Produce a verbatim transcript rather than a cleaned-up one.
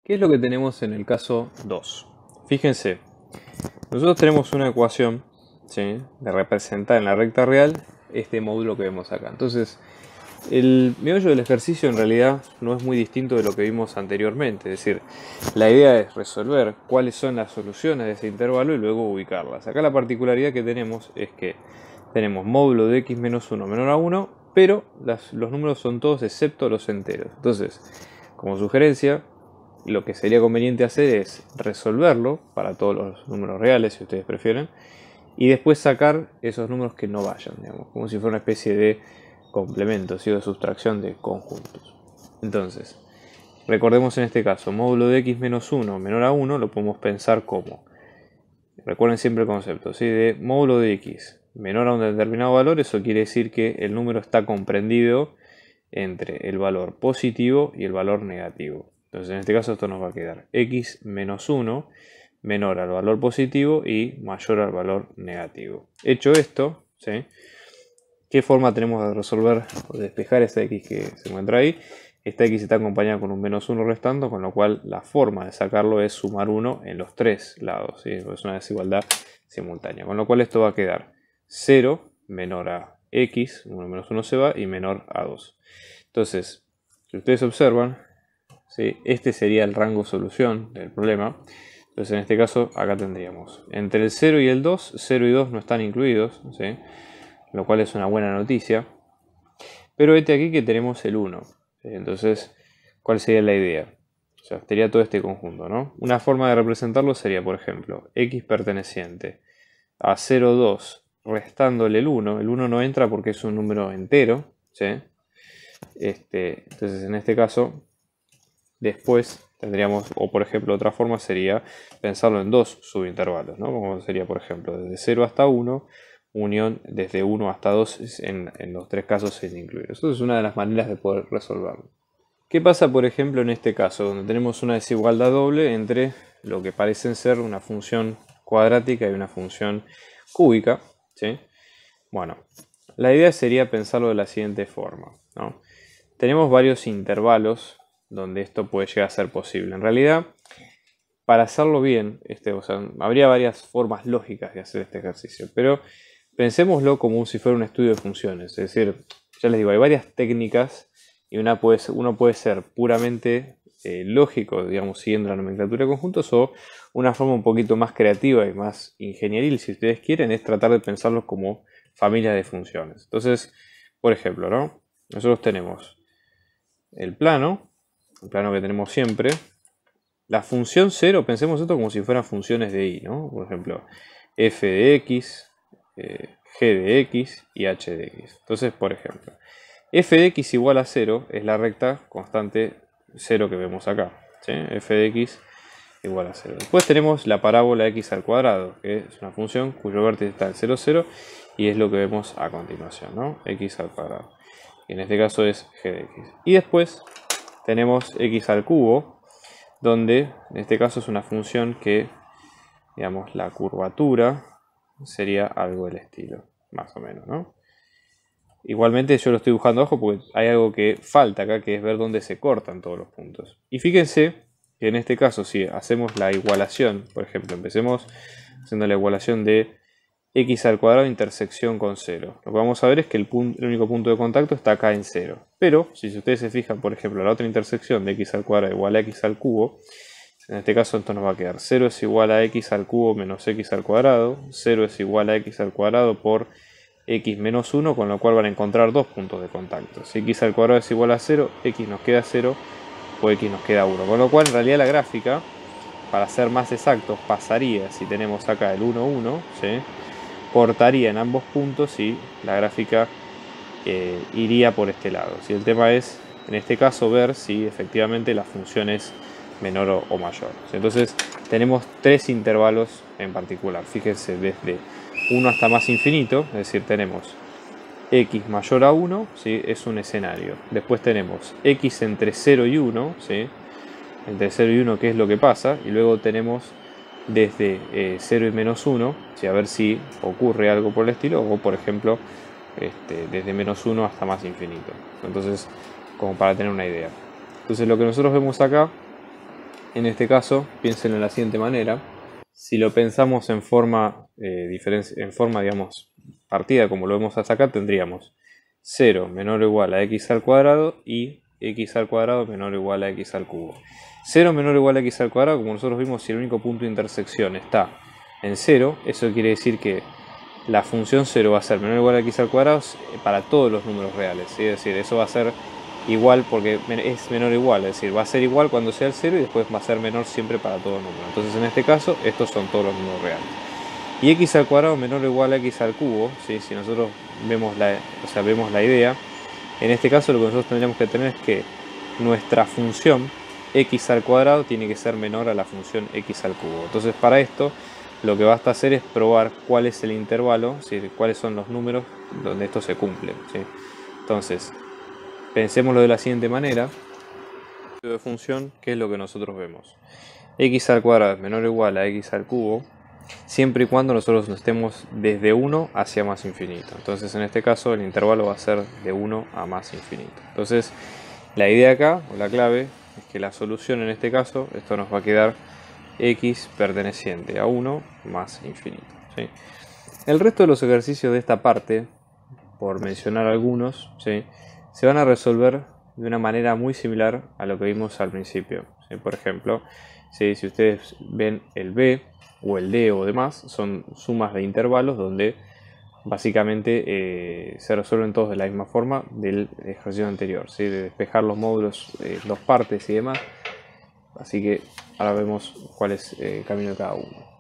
¿Qué es lo que tenemos en el caso dos? Fíjense, nosotros tenemos una ecuación, ¿sí?, de representar en la recta real este módulo que vemos acá. Entonces, el meollo del ejercicio en realidad no es muy distinto de lo que vimos anteriormente. Es decir, la idea es resolver cuáles son las soluciones de ese intervalo y luego ubicarlas. Acá la particularidad que tenemos es que tenemos módulo de x menos uno menor a uno, pero las, los números son todos excepto los enteros. Entonces, como sugerencia, lo que sería conveniente hacer es resolverlo para todos los números reales, si ustedes prefieren, y después sacar esos números que no vayan, digamos, como si fuera una especie de complemento, ¿sí?, o de sustracción de conjuntos. Entonces, recordemos en este caso, módulo de x menos uno menor a uno lo podemos pensar como, recuerden siempre el concepto, ¿sí?, de módulo de x menor a un determinado valor. Eso quiere decir que el número está comprendido entre el valor positivo y el valor negativo. Entonces en este caso esto nos va a quedar x menos uno menor al valor positivo y mayor al valor negativo. Hecho esto, ¿sí?, ¿qué forma tenemos de resolver o de despejar esta x que se encuentra ahí? Esta x está acompañada con un menos uno restando, con lo cual la forma de sacarlo es sumar uno en los tres lados, ¿sí? Es una desigualdad simultánea, con lo cual esto va a quedar cero menor a x, uno menos uno se va, y menor a dos. Entonces, si ustedes observan, ¿sí?, este sería el rango solución del problema. Entonces en este caso acá tendríamos entre el cero y el dos, cero y dos no están incluidos, ¿sí?, lo cual es una buena noticia. Pero este aquí que tenemos el uno. Entonces, ¿cuál sería la idea? O sea, sería todo este conjunto, ¿no? Una forma de representarlo sería, por ejemplo, x perteneciente a cero coma dos restándole el uno. El uno no entra porque es un número entero, ¿sí? Este, entonces, en este caso, después tendríamos, o por ejemplo, otra forma sería pensarlo en dos subintervalos, ¿no? Como sería, por ejemplo, desde cero hasta uno, unión desde uno hasta dos, en, en los tres casos sin incluir. Eso es una de las maneras de poder resolverlo. ¿Qué pasa, por ejemplo, en este caso, donde tenemos una desigualdad doble entre lo que parecen ser una función cuadrática y una función cúbica, ¿sí? Bueno, la idea sería pensarlo de la siguiente forma, ¿no? Tenemos varios intervalos donde esto puede llegar a ser posible. En realidad, para hacerlo bien, este, o sea, habría varias formas lógicas de hacer este ejercicio, pero pensémoslo como si fuera un estudio de funciones. Es decir, ya les digo, hay varias técnicas y una puede ser, uno puede ser puramente eh, lógico, digamos, siguiendo la nomenclatura de conjuntos, o una forma un poquito más creativa y más ingenieril, si ustedes quieren, es tratar de pensarlos como familias de funciones. Entonces, por ejemplo, ¿no?, nosotros tenemos el plano, el plano que tenemos siempre. La función cero, pensemos esto como si fueran funciones de y, ¿no? Por ejemplo, f de x, eh, g de x y h de x. Entonces, por ejemplo, f de x igual a cero es la recta constante cero que vemos acá, ¿sí? F de x igual a cero. Después tenemos la parábola x al cuadrado, que es una función cuyo vértice está en cero, cero, y es lo que vemos a continuación, ¿no? X al cuadrado. Y en este caso es g de x. Y después tenemos x al cubo, donde en este caso es una función que, digamos, la curvatura sería algo del estilo, más o menos, ¿no? Igualmente yo lo estoy dibujando abajo porque hay algo que falta acá, que es ver dónde se cortan todos los puntos. Y fíjense que en este caso, si hacemos la igualación, por ejemplo, empecemos haciendo la igualación de x al cuadrado intersección con cero. Lo que vamos a ver es que el, punto, el único punto de contacto está acá en cero. Pero, si ustedes se fijan, por ejemplo, la otra intersección de x al cuadrado igual a x al cubo, en este caso esto nos va a quedar cero es igual a x al cubo menos x al cuadrado, cero es igual a x al cuadrado por x menos uno, con lo cual van a encontrar dos puntos de contacto. Si x al cuadrado es igual a cero, x nos queda cero o x nos queda uno. Con lo cual, en realidad la gráfica, para ser más exactos, pasaría, si tenemos acá el uno, uno, ¿sí?, cortaría en ambos puntos y la gráfica eh, iría por este lado. Si el tema es, en este caso, ver si efectivamente la función es menor o, o mayor. Entonces tenemos tres intervalos en particular. Fíjense, desde uno hasta más infinito, es decir, tenemos x mayor a uno, ¿sí?, es un escenario. Después tenemos x entre cero y uno, ¿sí?, entre cero y uno, ¿qué es lo que pasa? Y luego tenemos desde eh, cero y menos uno, ¿sí?, a ver si ocurre algo por el estilo, o por ejemplo este, desde menos uno hasta más infinito. Entonces, como para tener una idea. Entonces lo que nosotros vemos acá En este caso, piénsenlo de la siguiente manera. Si lo pensamos en forma, eh, en forma digamos, partida, como lo vemos hasta acá, tendríamos cero menor o igual a x al cuadrado y x al cuadrado menor o igual a x al cubo. cero menor o igual a x al cuadrado, como nosotros vimos, si el único punto de intersección está en cero, eso quiere decir que la función cero va a ser menor o igual a x al cuadrado para todos los números reales, ¿sí? Es decir, eso va a ser igual porque es menor o igual, es decir, va a ser igual cuando sea el cero y después va a ser menor siempre para todo número. Entonces en este caso, estos son todos los números reales. Y x al cuadrado menor o igual a x al cubo, ¿sí? Si nosotros vemos la, o sea, vemos la idea, en este caso lo que nosotros tendríamos que tener es que nuestra función x al cuadrado tiene que ser menor a la función x al cubo. Entonces para esto lo que basta hacer es probar cuál es el intervalo, ¿sí? Cuáles son los números donde esto se cumple, ¿sí? Entonces, pensémoslo de la siguiente manera. De función, ¿qué es lo que nosotros vemos? X al cuadrado es menor o igual a x al cubo, siempre y cuando nosotros estemos desde uno hacia más infinito. Entonces en este caso el intervalo va a ser de uno a más infinito. Entonces la idea acá, o la clave, es que la solución en este caso, esto nos va a quedar x perteneciente a uno más infinito, ¿sí? El resto de los ejercicios de esta parte, por mencionar algunos, ¿sí?, se van a resolver de una manera muy similar a lo que vimos al principio, ¿sí? Por ejemplo, ¿sí?, si ustedes ven el b o el d o demás, son sumas de intervalos donde básicamente eh, se resuelven todos de la misma forma del ejercicio anterior, ¿sí?, de despejar los módulos en eh, dos partes y demás. Así que ahora vemos cuál es el camino de cada uno.